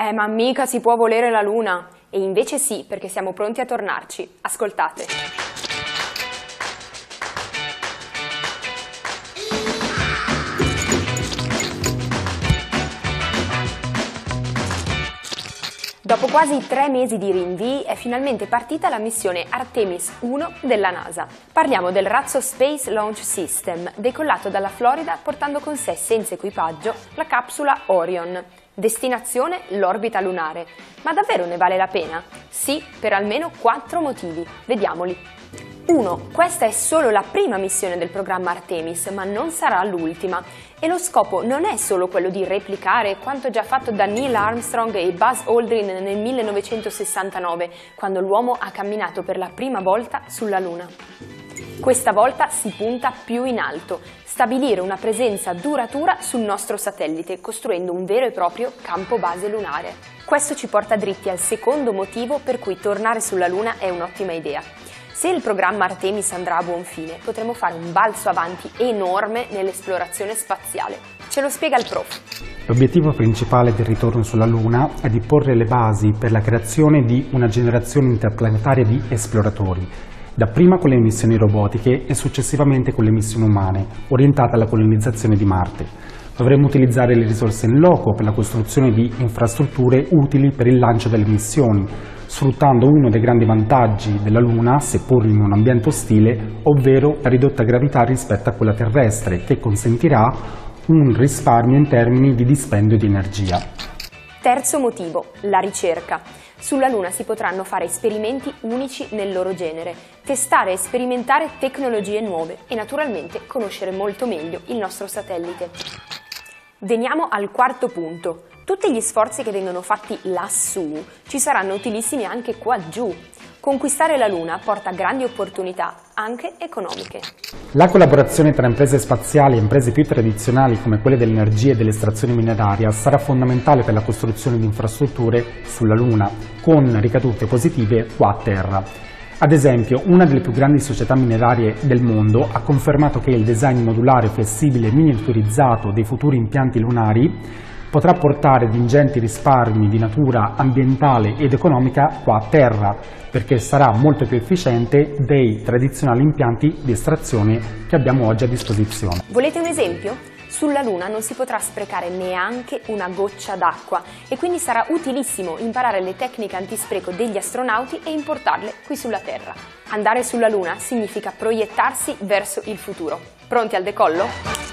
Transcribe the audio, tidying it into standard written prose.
Ma mica si può volere la Luna! E invece sì, perché siamo pronti a tornarci. Ascoltate. Dopo quasi 3 mesi di rinvii è finalmente partita la missione Artemis 1 della NASA. Parliamo del razzo Space Launch System, decollato dalla Florida portando con sé senza equipaggio la capsula Orion. Destinazione l'orbita lunare. Ma davvero ne vale la pena? Sì, per almeno 4 motivi. Vediamoli. 1. Questa è solo la prima missione del programma Artemis, ma non sarà l'ultima. E lo scopo non è solo quello di replicare quanto già fatto da Neil Armstrong e Buzz Aldrin nel 1969, quando l'uomo ha camminato per la prima volta sulla Luna. Questa volta si punta più in alto, stabilire una presenza duratura sul nostro satellite, costruendo un vero e proprio campo base lunare. Questo ci porta dritti al secondo motivo per cui tornare sulla Luna è un'ottima idea. Se il programma Artemis andrà a buon fine, potremo fare un balzo avanti enorme nell'esplorazione spaziale. Ce lo spiega il prof. L'obiettivo principale del ritorno sulla Luna è di porre le basi per la creazione di una generazione interplanetaria di esploratori, dapprima con le missioni robotiche e successivamente con le missioni umane, orientate alla colonizzazione di Marte. Dovremo utilizzare le risorse in loco per la costruzione di infrastrutture utili per il lancio delle missioni, sfruttando uno dei grandi vantaggi della Luna, seppur in un ambiente ostile, ovvero la ridotta gravità rispetto a quella terrestre, che consentirà un risparmio in termini di dispendio di energia. Terzo motivo, la ricerca. Sulla Luna si potranno fare esperimenti unici nel loro genere, testare e sperimentare tecnologie nuove e naturalmente conoscere molto meglio il nostro satellite. Veniamo al quarto punto. Tutti gli sforzi che vengono fatti lassù ci saranno utilissimi anche qua giù. Conquistare la Luna porta grandi opportunità, anche economiche. La collaborazione tra imprese spaziali e imprese più tradizionali come quelle dell'energia e dell'estrazione mineraria sarà fondamentale per la costruzione di infrastrutture sulla Luna, con ricadute positive qua a Terra. Ad esempio, una delle più grandi società minerarie del mondo ha confermato che il design modulare, flessibile e miniaturizzato dei futuri impianti lunari potrà portare ad ingenti risparmi di natura ambientale ed economica qua a Terra, perché sarà molto più efficiente dei tradizionali impianti di estrazione che abbiamo oggi a disposizione. Volete un esempio? Sulla Luna non si potrà sprecare neanche una goccia d'acqua e quindi sarà utilissimo imparare le tecniche antispreco degli astronauti e importarle qui sulla Terra. Andare sulla Luna significa proiettarsi verso il futuro. Pronti al decollo?